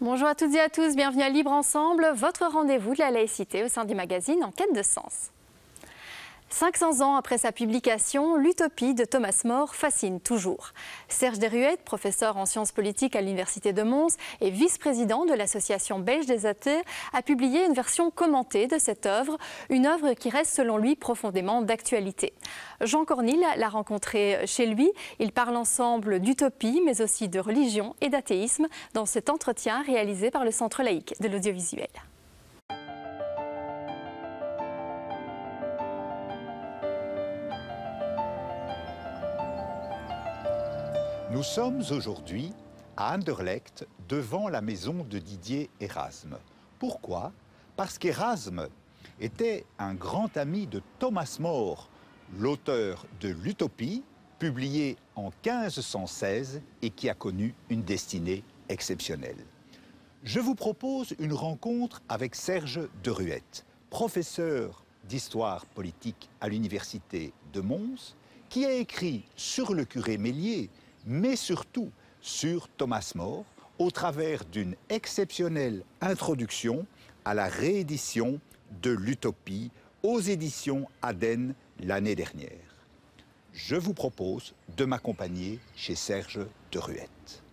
Bonjour à toutes et à tous, bienvenue à Libre Ensemble, votre rendez-vous de la laïcité au sein du magazine En quête de sens. 500 ans après sa publication, l'utopie de Thomas More fascine toujours. Serge Deruet, professeur en sciences politiques à l'Université de Mons et vice-président de l'Association belge des athées, a publié une version commentée de cette œuvre, une œuvre qui reste selon lui profondément d'actualité. Jean Cornille l'a rencontré chez lui. Ils parlent ensemble d'utopie, mais aussi de religion et d'athéisme dans cet entretien réalisé par le Centre laïque de l'audiovisuel. Nous sommes aujourd'hui à Anderlecht, devant la maison de Didier Erasme. Pourquoi? Parce qu'Erasme était un grand ami de Thomas More, l'auteur de l'Utopie, publié en 1516 et qui a connu une destinée exceptionnelle. Je vous propose une rencontre avec Serge Deruet, professeur d'histoire politique à l'Université de Mons, qui a écrit sur le curé Méliès, mais surtout sur Thomas More, au travers d'une exceptionnelle introduction à la réédition de l'Utopie aux éditions Aden l'année dernière. Je vous propose de m'accompagner chez Serge Deruet.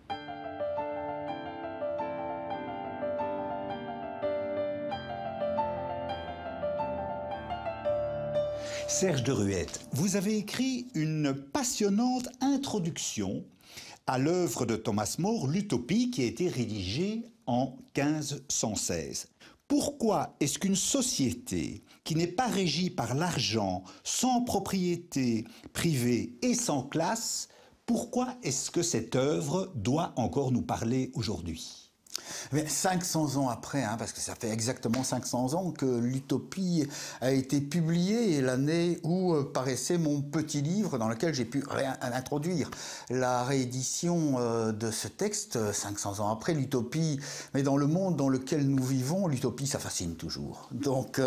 Serge Deruet, vous avez écrit une passionnante introduction à l'œuvre de Thomas More, l'Utopie, qui a été rédigée en 1516. Pourquoi est-ce qu'une société qui n'est pas régie par l'argent, sans propriété privée et sans classe, pourquoi est-ce que cette œuvre doit encore nous parler aujourd'hui ? Mais 500 ans après, parce que ça fait exactement 500 ans que l'Utopie a été publiée, et l'année où paraissait mon petit livre dans lequel j'ai pu introduire la réédition de ce texte. 500 ans après, l'Utopie, mais dans le monde dans lequel nous vivons, l'Utopie, ça fascine toujours. Donc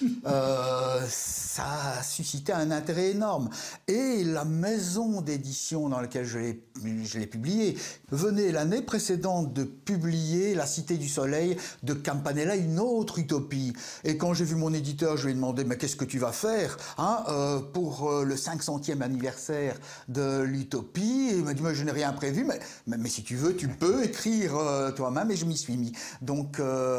ça a suscité un intérêt énorme. Et la maison d'édition dans laquelle je l'ai publié venait l'année précédente de publier La Cité du Soleil de Campanella, une autre utopie. Et quand j'ai vu mon éditeur, je lui ai demandé « Mais qu'est-ce que tu vas faire pour le 500e anniversaire de l'utopie ?» Il m'a dit « Je n'ai rien prévu, mais si tu veux, tu peux écrire toi-même. » Et je m'y suis mis. Donc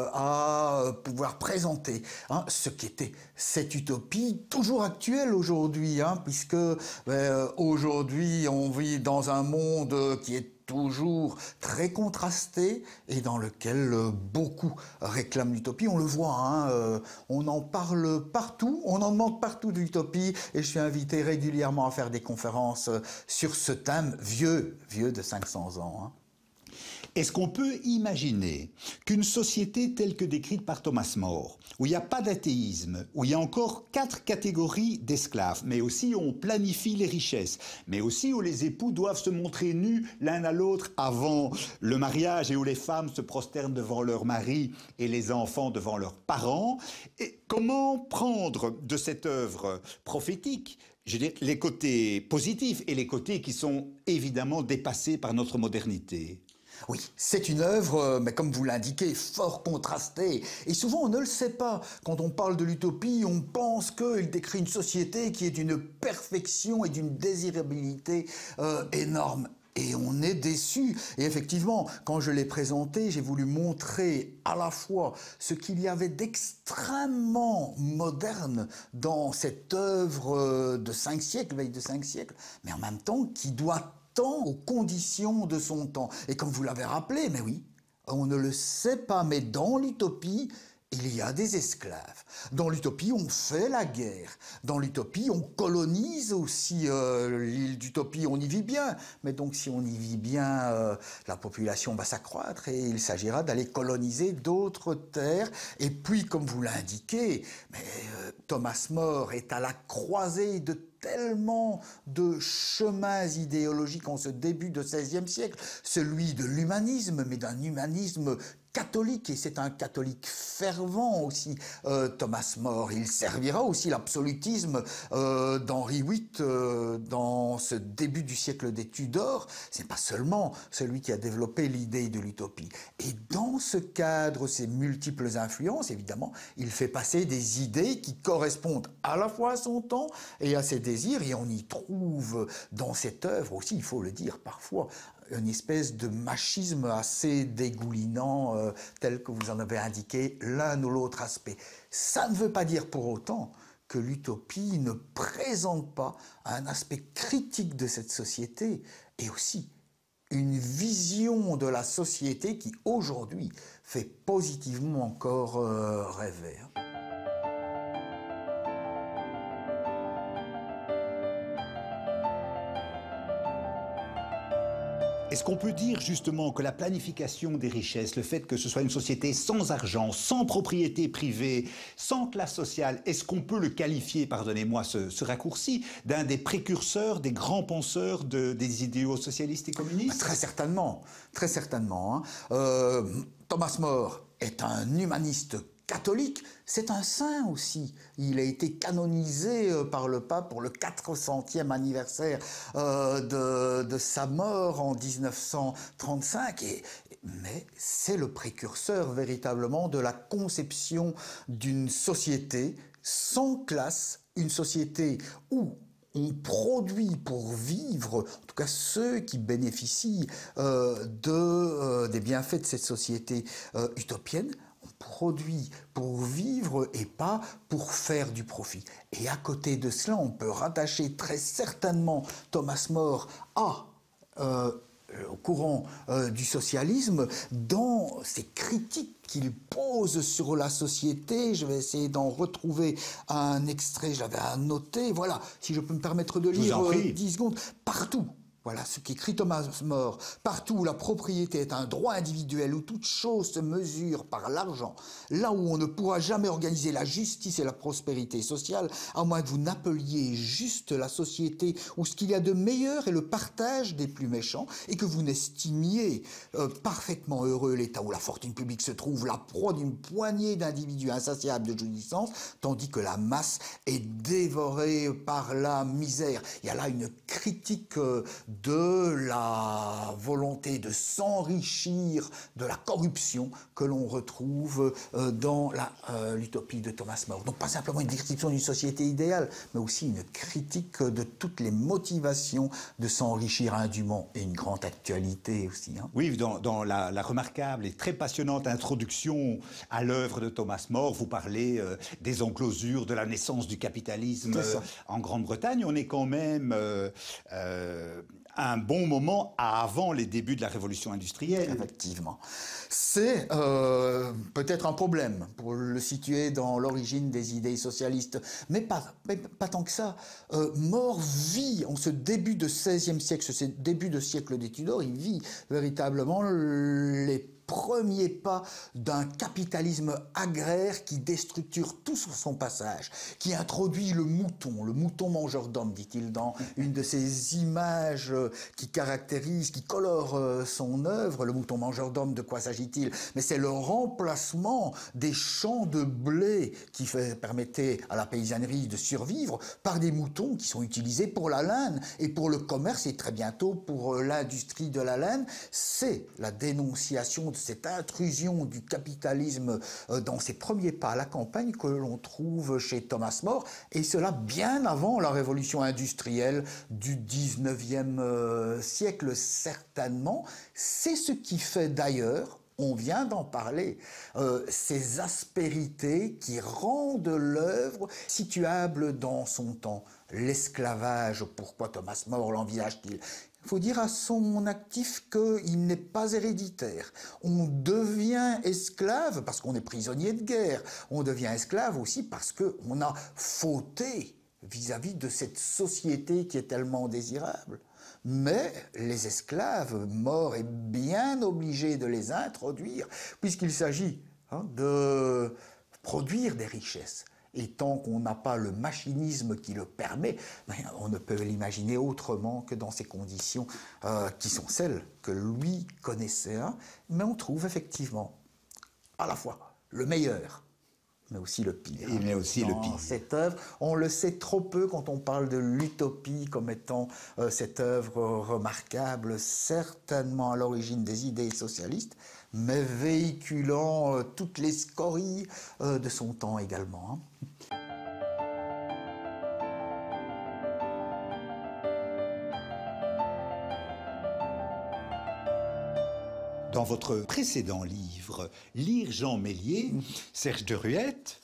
à pouvoir présenter ce qu'était cette utopie, toujours actuelle aujourd'hui, puisque aujourd'hui on vit dans un monde qui est toujours très contrasté et dans lequel beaucoup réclament l'utopie. On le voit, on en parle partout, on en demande partout de l'utopie, et je suis invité régulièrement à faire des conférences sur ce thème vieux de 500 ans. Est-ce qu'on peut imaginer qu'une société telle que décrite par Thomas More, où il n'y a pas d'athéisme, où il y a encore 4 catégories d'esclaves, mais aussi où on planifie les richesses, mais aussi où les époux doivent se montrer nus l'un à l'autre avant le mariage et où les femmes se prosternent devant leur mari et les enfants devant leurs parents, et comment prendre de cette œuvre prophétique, je veux dire, les côtés positifs et les côtés qui sont évidemment dépassés par notre modernité? Oui, c'est une œuvre, mais comme vous l'indiquez, fort contrastée. Et souvent, on ne le sait pas. Quand on parle de l'utopie, on pense qu'il décrit une société qui est d'une perfection et d'une désirabilité énorme. Et on est déçu. Et effectivement, quand je l'ai présenté, j'ai voulu montrer à la fois ce qu'il y avait d'extrêmement moderne dans cette œuvre de 5 siècles, veille de 5 siècles, mais en même temps qui doit tant aux conditions de son temps. Et comme vous l'avez rappelé, mais oui, on ne le sait pas, mais dans l'utopie, il y a des esclaves. Dans l'utopie, on fait la guerre. Dans l'utopie, on colonise aussi l'île d'Utopie, on y vit bien. Mais donc, si on y vit bien, la population va s'accroître et il s'agira d'aller coloniser d'autres terres. Et puis, comme vous l'indiquez, Thomas More est à la croisée de tellement de chemins idéologiques en ce début de XVIe siècle, celui de l'humanisme, mais d'un humanisme catholique, et c'est un catholique fervent aussi, Thomas More. Il servira aussi l'absolutisme d'Henri VIII dans ce début du siècle des Tudors. C'est pas seulement celui qui a développé l'idée de l'utopie. Et dans ce cadre, ces multiples influences, évidemment, il fait passer des idées qui correspondent à la fois à son temps et à ses désirs, et on y trouve dans cette œuvre aussi, il faut le dire parfois, une espèce de machisme assez dégoulinant, tel que vous en avez indiqué l'un ou l'autre aspect. Ça ne veut pas dire pour autant que l'utopie ne présente pas un aspect critique de cette société, et aussi une vision de la société qui, aujourd'hui, fait positivement encore rêver. Est-ce qu'on peut dire justement que la planification des richesses, le fait que ce soit une société sans argent, sans propriété privée, sans classe sociale, est-ce qu'on peut le qualifier, pardonnez-moi ce raccourci, d'un des précurseurs, des grands penseurs des idéaux socialistes et communistes? Très certainement, très certainement. Thomas More est un humaniste catholique, c'est un saint aussi. Il a été canonisé par le pape pour le 400e anniversaire de sa mort en 1935. Mais c'est le précurseur véritablement de la conception d'une société sans classe, une société où on produit pour vivre, en tout cas ceux qui bénéficient des bienfaits de cette société utopienne. On produit pour vivre et pas pour faire du profit. Et à côté de cela, on peut rattacher très certainement Thomas More au courant du socialisme dans ses critiques qu'il pose sur la société. Je vais essayer d'en retrouver un extrait, j'avais annoté. Voilà, si je peux me permettre de lire 10 secondes. Partout. Voilà ce qu'écrit Thomas More. Partout où la propriété est un droit individuel, où toute chose se mesure par l'argent, là où on ne pourra jamais organiser la justice et la prospérité sociale, à moins que vous n'appeliez juste la société où ce qu'il y a de meilleur est le partage des plus méchants, et que vous n'estimiez parfaitement heureux l'état où la fortune publique se trouve, la proie d'une poignée d'individus insatiables de jouissance, tandis que la masse est dévorée par la misère. Il y a là une critique de la volonté de s'enrichir, de la corruption que l'on retrouve dans l'utopie de Thomas More. Donc pas simplement une description d'une société idéale, mais aussi une critique de toutes les motivations de s'enrichir indûment, et une grande actualité aussi. Oui, dans la remarquable et très passionnante introduction à l'œuvre de Thomas More, vous parlez des enclosures, de la naissance du capitalisme en Grande-Bretagne. On est quand même un bon moment avant les débuts de la révolution industrielle. Effectivement. C'est peut-être un problème pour le situer dans l'origine des idées socialistes, mais pas tant que ça. More vit en ce début de XVIe siècle, ce début de siècle des Tudors, il vit véritablement les premier pas d'un capitalisme agraire qui déstructure tout sur son passage, qui introduit le mouton mangeur d'hommes, dit-il dans une de ces images qui caractérisent, qui colorent son œuvre. Le mouton mangeur d'hommes, de quoi s'agit-il? Mais c'est le remplacement des champs de blé qui permettait à la paysannerie de survivre par des moutons qui sont utilisés pour la laine et pour le commerce, et très bientôt pour l'industrie de la laine. C'est la dénonciation de cette intrusion du capitalisme dans ses premiers pas à la campagne que l'on trouve chez Thomas More, et cela bien avant la révolution industrielle du 19e siècle, certainement. C'est ce qui fait d'ailleurs, on vient d'en parler, ces aspérités qui rendent l'œuvre situable dans son temps. L'esclavage, pourquoi Thomas More l'envisage-t-il ? Il faut dire à son actif qu'il n'est pas héréditaire. On devient esclave parce qu'on est prisonnier de guerre. On devient esclave aussi parce qu'on a fauté vis-à-vis de cette société qui est tellement désirable. Mais les esclaves, More est bien obligé de les introduire, puisqu'il s'agit de produire des richesses. Et tant qu'on n'a pas le machinisme qui le permet, on ne peut l'imaginer autrement que dans ces conditions qui sont celles que lui connaissait. Mais on trouve effectivement à la fois le meilleur, mais aussi le pire. Il met aussi le pire. Cette œuvre, on le sait trop peu quand on parle de l'utopie comme étant cette œuvre remarquable, certainement à l'origine des idées socialistes, mais véhiculant toutes les scories de son temps également. Dans votre précédent livre, Lire Jean Méliès, Serge de Ruette,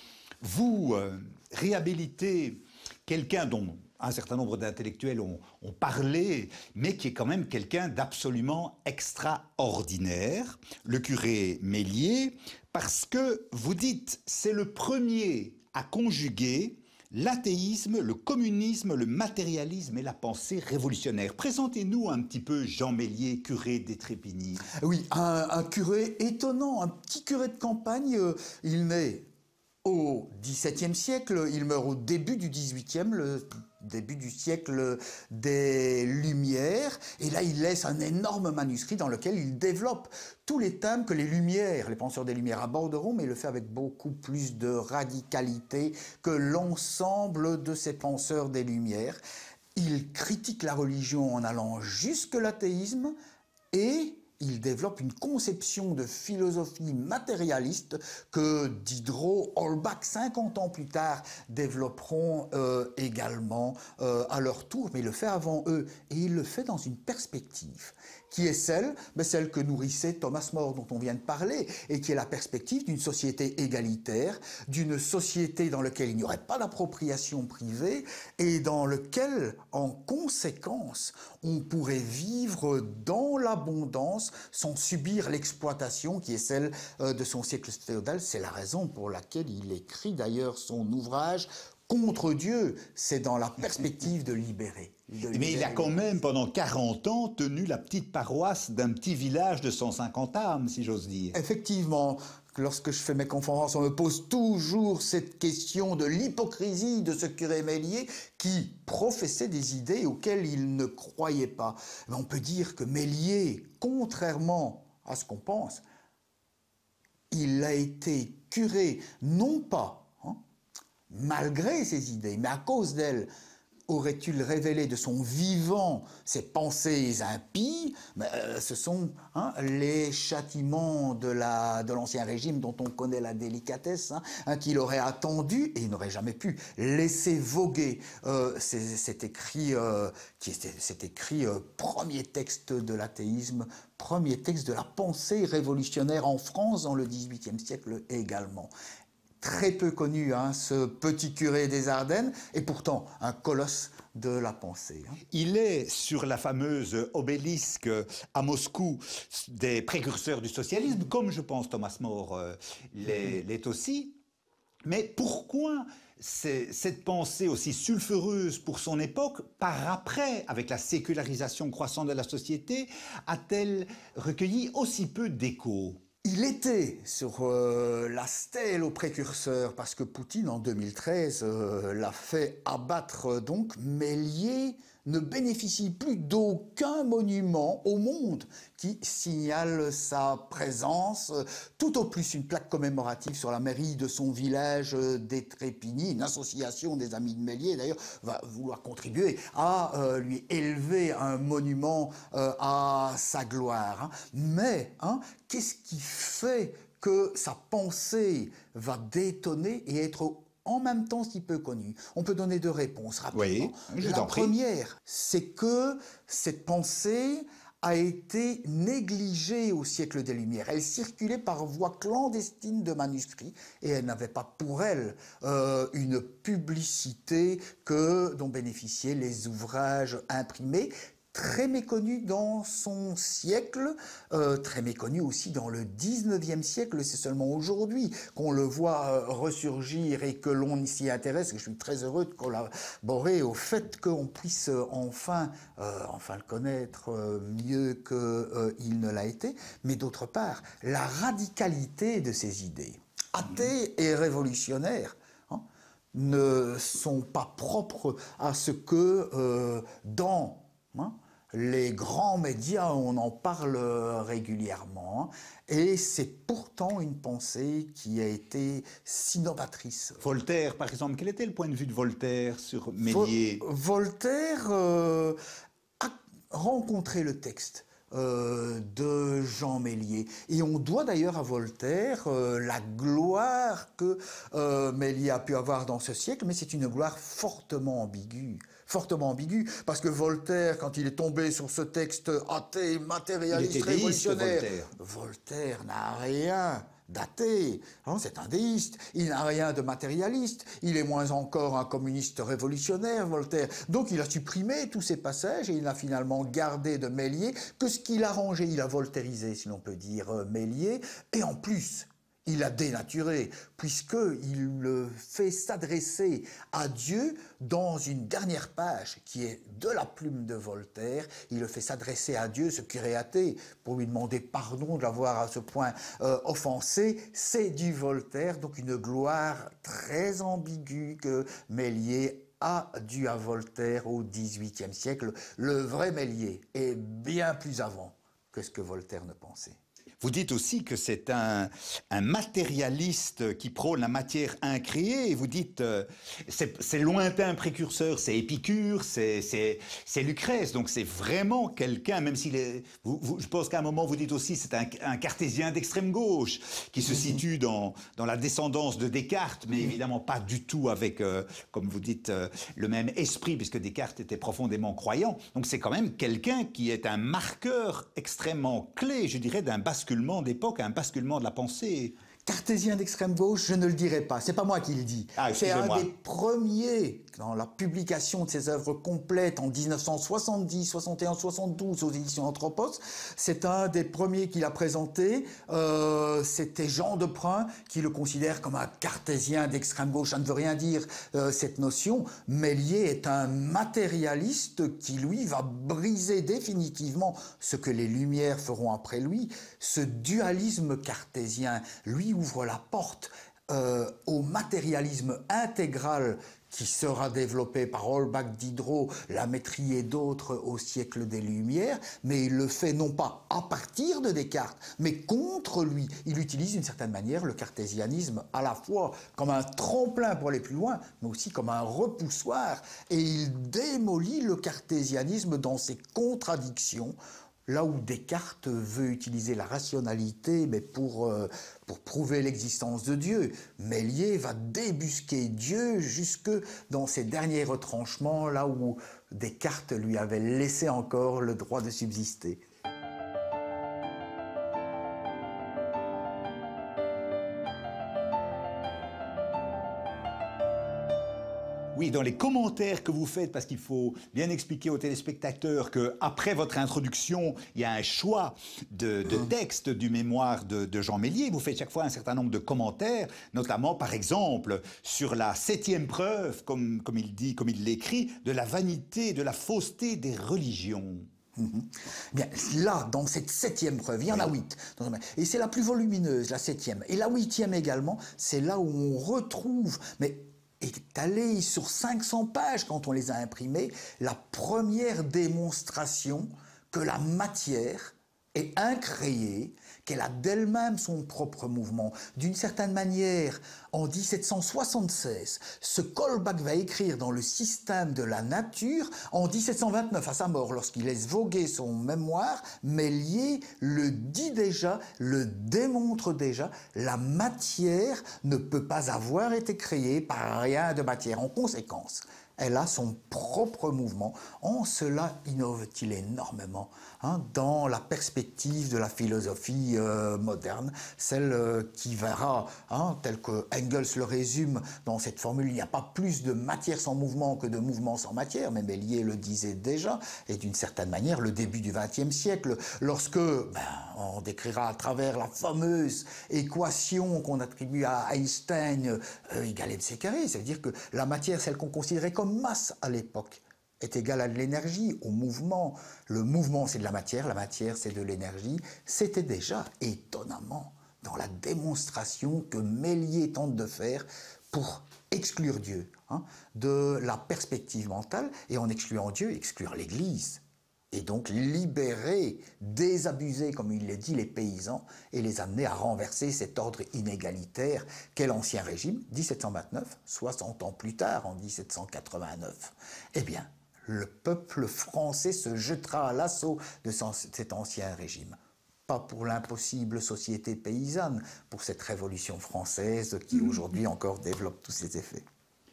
vous réhabilitez quelqu'un dont un certain nombre d'intellectuels ont parlé, mais qui est quand même quelqu'un d'absolument extraordinaire, le curé Méliès, parce que vous dites c'est le premier à conjuguer l'athéisme, le communisme, le matérialisme et la pensée révolutionnaire. Présentez-nous un petit peu Jean Méliès, curé d'Étrépigny. Oui, un curé étonnant, un petit curé de campagne. Il naît au XVIIe siècle, il meurt au début du XVIIIe, le début du siècle des Lumières. Et là, il laisse un énorme manuscrit dans lequel il développe tous les thèmes que les Lumières, les penseurs des Lumières aborderont, mais il le fait avec beaucoup plus de radicalité que l'ensemble de ces penseurs des Lumières. Il critique la religion en allant jusque l'athéisme et il développe une conception de philosophie matérialiste que Diderot, Holbach, 50 ans plus tard, développeront également à leur tour, mais il le fait avant eux. Et il le fait dans une perspective qui est celle que nourrissait Thomas More, dont on vient de parler, et qui est la perspective d'une société égalitaire, d'une société dans laquelle il n'y aurait pas d'appropriation privée, et dans laquelle, en conséquence, on pourrait vivre dans l'abondance sans subir l'exploitation qui est celle de son siècle féodal. C'est la raison pour laquelle il écrit d'ailleurs son ouvrage Contre Dieu. C'est dans la perspective de libérer. Mais il a quand même, pendant 40 ans, tenu la petite paroisse d'un petit village de 150 âmes, si j'ose dire. Effectivement, lorsque je fais mes conférences, on me pose toujours cette question de l'hypocrisie de ce curé Méliès qui professait des idées auxquelles il ne croyait pas. Mais on peut dire que Méliès, contrairement à ce qu'on pense, il a été curé non pas malgré ses idées, mais à cause d'elles. Aurait-il révélé de son vivant ses pensées impies? Ce sont les châtiments de l'Ancien Régime dont on connaît la délicatesse, qu'il aurait attendu et il n'aurait jamais pu laisser voguer. C'est écrit, premier texte de l'athéisme, premier texte de la pensée révolutionnaire en France dans le XVIIIe siècle également. Très peu connu, ce petit curé des Ardennes, et pourtant un colosse de la pensée. Il est sur la fameuse obélisque à Moscou des précurseurs du socialisme, comme je pense Thomas More l'est aussi. Mais pourquoi cette pensée aussi sulfureuse pour son époque, par après, avec la sécularisation croissante de la société, a-t-elle recueilli aussi peu d'écho ? Il était sur la stèle aux précurseurs parce que Poutine, en 2013, l'a fait abattre. Donc, Méliès ne bénéficie plus d'aucun monument au monde qui signale sa présence. Tout au plus une plaque commémorative sur la mairie de son village d'Étrépigny. Une association des amis de Méliès, d'ailleurs, va vouloir contribuer à lui élever un monument à sa gloire. Mais, qu'est-ce qui fait que sa pensée va détonner et être en même temps si peu connue? On peut donner deux réponses rapidement. Oui, la première, c'est que cette pensée a été négligée au siècle des Lumières. Elle circulait par voie clandestine de manuscrits et elle n'avait pas pour elle une publicité dont bénéficiaient les ouvrages imprimés. Très méconnu dans son siècle, très méconnu aussi dans le 19e siècle. C'est seulement aujourd'hui qu'on le voit ressurgir et que l'on s'y intéresse. Et je suis très heureux de collaborer au fait qu'on puisse enfin le connaître mieux qu'il ne l'a été. Mais d'autre part, la radicalité de ses idées, athées et révolutionnaires, ne sont pas propres à ce que dans les grands médias, on en parle régulièrement, et c'est pourtant une pensée qui a été si novatrice. Voltaire, par exemple, quel était le point de vue de Voltaire sur Méliès? Voltaire a rencontré le texte de Jean Méliès. Et on doit d'ailleurs à Voltaire la gloire que Méliès a pu avoir dans ce siècle, mais c'est une gloire fortement ambiguë. Fortement ambigu, parce que Voltaire, quand il est tombé sur ce texte athée, matérialiste, révolutionnaire, Voltaire n'a rien d'athée, hein, c'est un déiste, il n'a rien de matérialiste, il est moins encore un communiste révolutionnaire, Voltaire. Donc il a supprimé tous ces passages et il n'a finalement gardé de Méliès que ce qu'il a rangé, il a voltairisé, si l'on peut dire, Méliès, et en plus, il a dénaturé, puisqu'il fait s'adresser à Dieu dans une dernière page qui est de la plume de Voltaire. Il le fait s'adresser à Dieu, ce qui est athée, pour lui demander pardon de l'avoir à ce point offensé. C'est du Voltaire, donc une gloire très ambiguë que Méliès a dû à Voltaire au XVIIIe siècle. Le vrai Méliès est bien plus avant que ce que Voltaire ne pensait. Vous dites aussi que c'est un matérialiste qui prône la matière incréée, et vous dites c'est lointain précurseur, c'est Épicure, c'est Lucrèce, donc c'est vraiment quelqu'un, même s'il est... je pense qu'à un moment vous dites aussi c'est un cartésien d'extrême gauche, qui se situe dans la descendance de Descartes, mais évidemment pas du tout avec, comme vous dites, le même esprit, puisque Descartes était profondément croyant. Donc c'est quand même quelqu'un qui est un marqueur extrêmement clé, je dirais, d'un basculement d'époque, un basculement de la pensée. Cartésien d'extrême gauche, je ne le dirai pas, c'est pas moi qui le dis. C'est un des premiers, dans la publication de ses œuvres complètes en 1970, 71, 72 aux éditions Anthropos, c'est un des premiers qu'il a présenté, c'était Jean Deprun qui le considère comme un cartésien d'extrême gauche. Ça ne veut rien dire cette notion. Méliès est un matérialiste qui lui va briser définitivement ce que les Lumières feront après lui, ce dualisme cartésien. Lui ouvre la porte au matérialisme intégral qui sera développé par Holbach, Diderot, Lamétrie et d'autres au siècle des Lumières, mais il le fait non pas à partir de Descartes, mais contre lui. Il utilise d'une certaine manière le cartésianisme à la fois comme un tremplin pour aller plus loin, mais aussi comme un repoussoir, et il démolit le cartésianisme dans ses contradictions. Là où Descartes veut utiliser la rationalité, mais pour prouver l'existence de Dieu, Méliès va débusquer Dieu jusque dans ses derniers retranchements, là où Descartes lui avait laissé encore le droit de subsister. Oui, dans les commentaires que vous faites, parce qu'il faut bien expliquer aux téléspectateurs qu'après votre introduction, il y a un choix de texte du mémoire de Jean Méliès. Vous faites chaque fois un certain nombre de commentaires, notamment, par exemple, sur la 7e preuve, comme il l'écrit, de la vanité, de la fausseté des religions. Bien, là, dans cette 7e preuve, il y en a 8. Et c'est la plus volumineuse, la 7e. Et la 8e également, c'est là où on retrouve... étalée sur 500 pages quand on les a imprimées, la première démonstration que la matière est incréée, qu'elle a d'elle-même son propre mouvement. D'une certaine manière, en 1776, ce qu'Holbach va écrire dans le système de la nature, en 1729, à sa mort, lorsqu'il laisse voguer son mémoire, Méliès le dit déjà, le démontre déjà, la matière ne peut pas avoir été créée par rien de matière. En conséquence, elle a son propre mouvement. En cela innove-t-il énormément dans la perspective de la philosophie moderne, celle qui verra, tel que Engels le résume dans cette formule, il n'y a pas plus de matière sans mouvement que de mouvement sans matière, mais Méliès le disait déjà, et d'une certaine manière, le début du XXe siècle, lorsque on décrira à travers la fameuse équation qu'on attribue à Einstein, égale mc carré, ça veut dire que la matière, celle qu'on considérait comme masse à l'époque, est égale à de l'énergie, au mouvement. Le mouvement, c'est de la matière c'est de l'énergie. C'était déjà étonnamment dans la démonstration que Méliès tente de faire pour exclure Dieu de la perspective mentale, et en excluant Dieu, exclure l'Église. et donc libérer, désabuser, comme il l'a dit, les paysans et les amener à renverser cet ordre inégalitaire qu'est l'Ancien Régime, 1729, 60 ans plus tard, en 1789. Eh bien, le peuple français se jettera à l'assaut de cet Ancien Régime. Pas pour l'impossible société paysanne, pour cette révolution française qui aujourd'hui encore développe tous ses effets.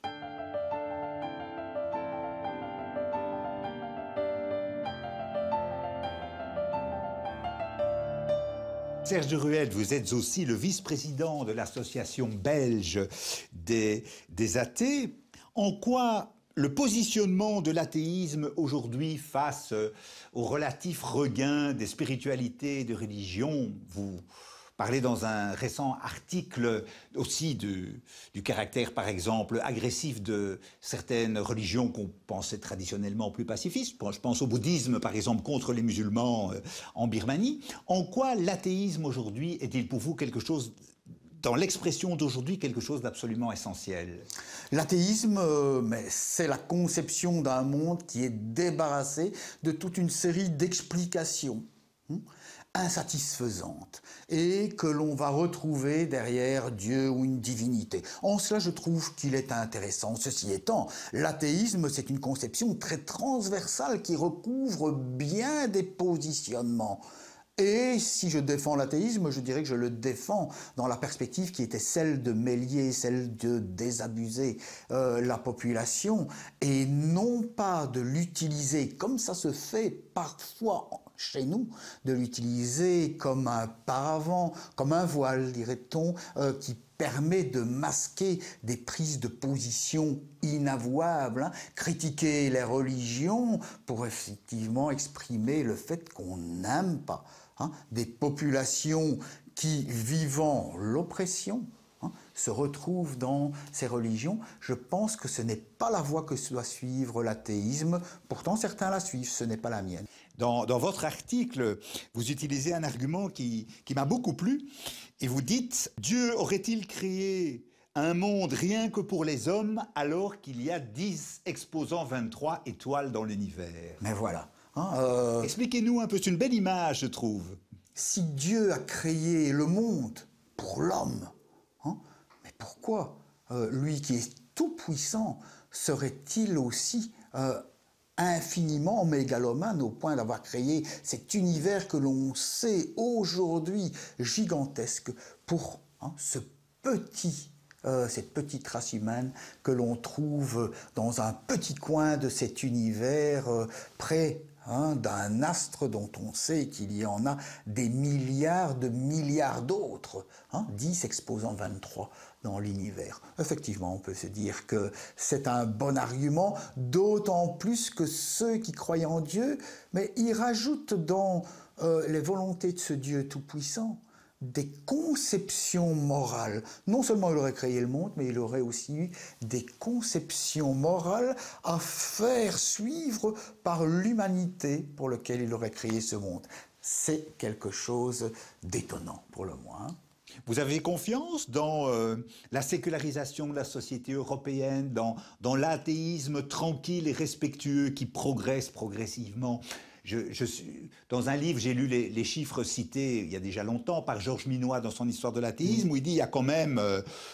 Serge de Ruelle, vous êtes aussi le vice-président de l'association belge des athées. En quoi le positionnement de l'athéisme aujourd'hui face au relatif regain des spiritualités et des religions, vous parlez dans un récent article aussi du caractère, par exemple, agressif de certaines religions qu'on pensait traditionnellement plus pacifistes. Je pense au bouddhisme, par exemple, contre les musulmans en Birmanie. En quoi l'athéisme aujourd'hui est-il pour vous quelque chose, dans l'expression d'aujourd'hui, quelque chose d'absolument essentiel? L'athéisme, c'est la conception d'un monde qui est débarrassé de toute une série d'explications insatisfaisantes et que l'on va retrouver derrière Dieu ou une divinité. En cela, je trouve qu'il est intéressant. Ceci étant, l'athéisme, c'est une conception très transversale qui recouvre bien des positionnements. Et si je défends l'athéisme, je dirais que je le défends dans la perspective qui était celle de mêler, celle de désabuser la population, et non pas de l'utiliser, comme ça se fait parfois chez nous, de l'utiliser comme un paravent, comme un voile, dirait-on, qui permet de masquer des prises de position inavouables, critiquer les religions pour effectivement exprimer le fait qu'on n'aime pas des populations qui, vivant l'oppression, se retrouvent dans ces religions. Je pense que ce n'est pas la voie que doit suivre l'athéisme. Pourtant, certains la suivent, ce n'est pas la mienne. Dans votre article, vous utilisez un argument qui m'a beaucoup plu, et vous dites « Dieu aurait-il créé un monde rien que pour les hommes alors qu'il y a 10 exposants 23 étoiles dans l'univers ?» Mais voilà. Expliquez-nous un peu, c'est une belle image, je trouve. Si Dieu a créé le monde pour l'homme, mais pourquoi lui qui est tout-puissant serait-il aussi infiniment mégalomane au point d'avoir créé cet univers que l'on sait aujourd'hui gigantesque pour cette petite race humaine que l'on trouve dans un petit coin de cet univers près d'un astre dont on sait qu'il y en a des milliards de milliards d'autres, 10 exposant 23 dans l'univers. Effectivement, on peut se dire que c'est un bon argument, d'autant plus que ceux qui croient en Dieu, mais ils rajoutent dans les volontés de ce Dieu tout-puissant des conceptions morales. Non seulement il aurait créé le monde, mais il aurait aussi eu des conceptions morales à faire suivre par l'humanité pour laquelle il aurait créé ce monde. C'est quelque chose d'étonnant pour le moins. Vous avez confiance dans la sécularisation de la société européenne, dans l'athéisme tranquille et respectueux qui progresse progressivement? Dans un livre, j'ai lu les chiffres cités il y a déjà longtemps par Georges Minois dans son Histoire de l'athéisme, où il dit qu'il y a quand même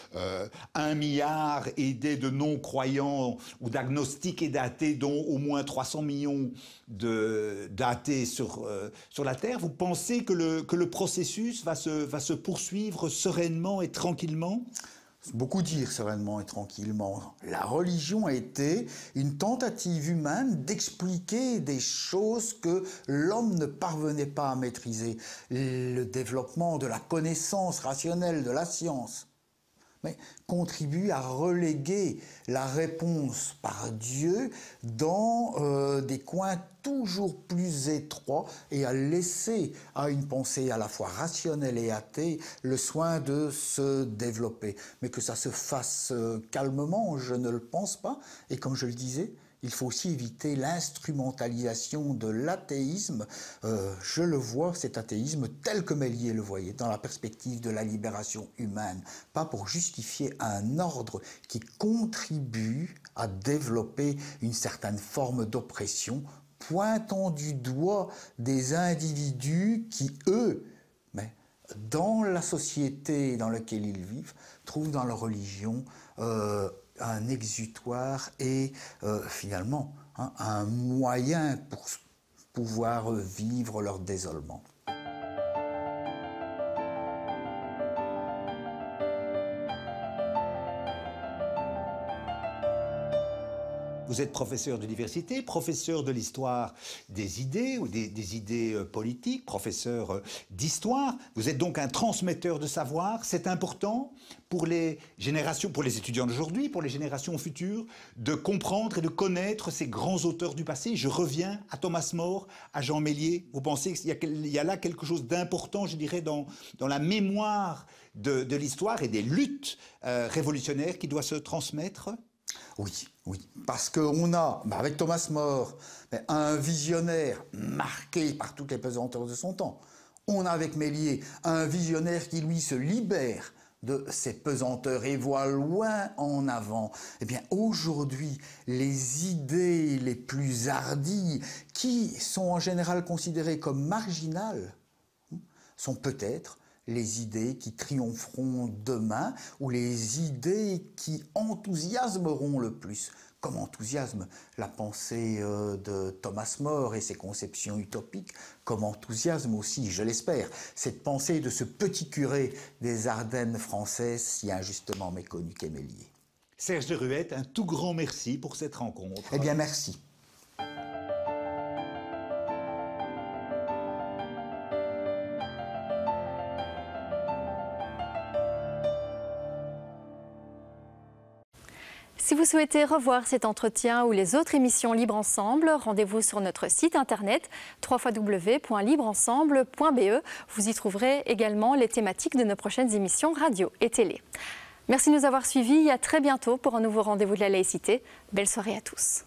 1 milliard aidés de non-croyants ou d'agnostiques et d'athées, dont au moins 300 millions d'athées sur la Terre. Vous pensez que le processus va se poursuivre sereinement et tranquillement ? Beaucoup dire sereinement et tranquillement. La religion a été une tentative humaine d'expliquer des choses que l'homme ne parvenait pas à maîtriser. Le développement de la connaissance rationnelle, de la science, mais contribue à reléguer la réponse par Dieu dans des coins toujours plus étroits et à laisser à une pensée à la fois rationnelle et athée le soin de se développer. Mais que ça se fasse calmement, je ne le pense pas. Et comme je le disais, il faut aussi éviter l'instrumentalisation de l'athéisme. Je le vois, cet athéisme, tel que Méliès le voyait, dans la perspective de la libération humaine, pas pour justifier un ordre qui contribue à développer une certaine forme d'oppression pointant du doigt des individus qui, eux, dans la société dans laquelle ils vivent, trouvent dans leur religion un exutoire et finalement un moyen pour pouvoir vivre leur désolement. Vous êtes professeur d'université, professeur de l'histoire des idées ou des idées politiques, professeur d'histoire. Vous êtes donc un transmetteur de savoir. C'est important pour les générations, pour les étudiants d'aujourd'hui, pour les générations futures, de comprendre et de connaître ces grands auteurs du passé. Je reviens à Thomas More, à Jean Meslier. Vous pensez qu'il y a là quelque chose d'important, je dirais, dans la mémoire de l'histoire et des luttes révolutionnaires qui doit se transmettre ? Oui, parce qu'on a, avec Thomas More, un visionnaire marqué par toutes les pesanteurs de son temps. On a avec Meslier un visionnaire qui, lui, se libère de ces pesanteurs et voit loin en avant. Eh bien, aujourd'hui, les idées les plus hardies, qui sont en général considérées comme marginales, sont peut-être les idées qui triompheront demain ou les idées qui enthousiasmeront le plus, comme enthousiasme la pensée de Thomas More et ses conceptions utopiques, comme enthousiasme aussi, je l'espère, cette pensée de ce petit curé des Ardennes françaises si injustement méconnu qu'est Meslier. Serge de Ruette, un tout grand merci pour cette rencontre. Eh bien, merci. Si vous souhaitez revoir cet entretien ou les autres émissions Libre Ensemble, rendez-vous sur notre site internet www.libreensemble.be. Vous y trouverez également les thématiques de nos prochaines émissions radio et télé. Merci de nous avoir suivis et à très bientôt pour un nouveau rendez-vous de la laïcité. Belle soirée à tous.